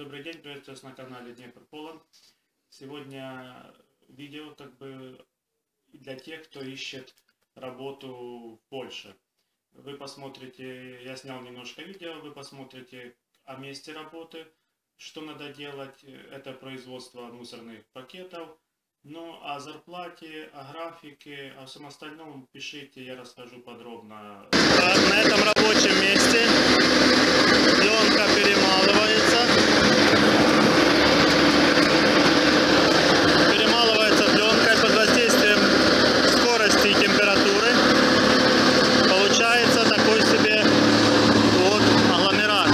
Добрый день, приветствую вас на канале Днепр Полон. Сегодня видео для тех, кто ищет работу в Польше. Вы посмотрите, я снял немножко видео, вы посмотрите о месте работы, что надо делать. Это производство мусорных пакетов. Ну, о зарплате, о графике, о всем остальном пишите, я расскажу подробно. Так, на этом рабочем месте пленка перемалывается. Перемалывается пленкой под воздействием скорости и температуры. Получается такой себе вот агломерат.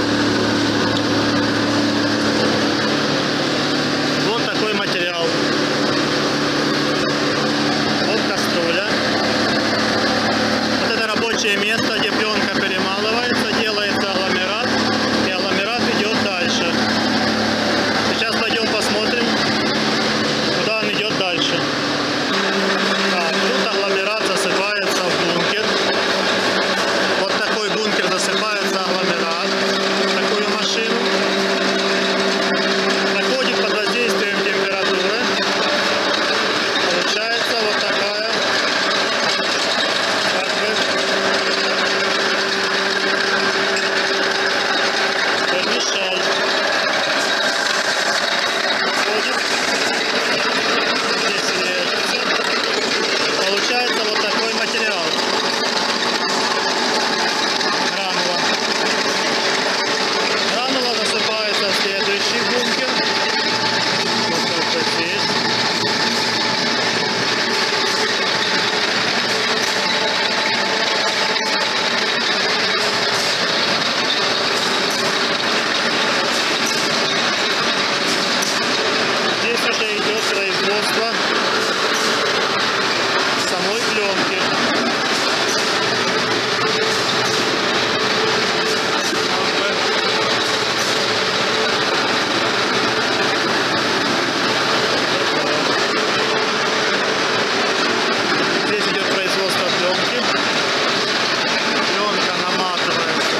Вот такой материал. Вот кастрюля. Вот это рабочее место, где пленка перемалывается, делается агломерат, и агломерат идет дальше. Сейчас пойдем посмотрим, куда он идет дальше. Так, тут агломерат засыпается в бункер. Вот такой бункер засыпается агломерат в такую машину. Проходит под воздействием температуры. Получается вот такая вермишель. Здесь режется. Получается вот такой материал. Гранула. Гранула засыпается в следующий бункер. Вот здесь. Здесь уже идет производство самой пленки. Здесь идет производство пленки. Пленка наматывается.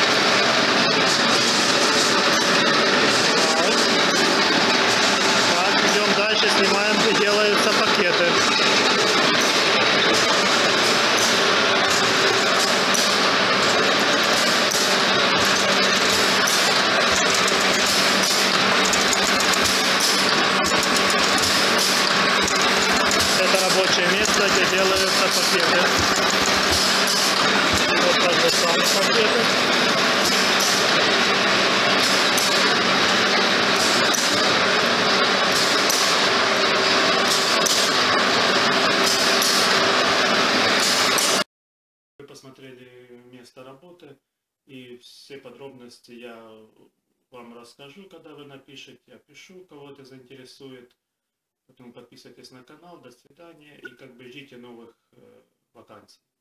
Так, идем дальше, снимаем, где делаются пакеты. Это рабочее место, где делаются пакеты. Вот так же самые пакеты. Вы посмотрели место работы, и все подробности я вам расскажу, когда вы напишите. Я пишу, кого это заинтересует. Поэтому подписывайтесь на канал. До свидания. И ждите новых вакансий.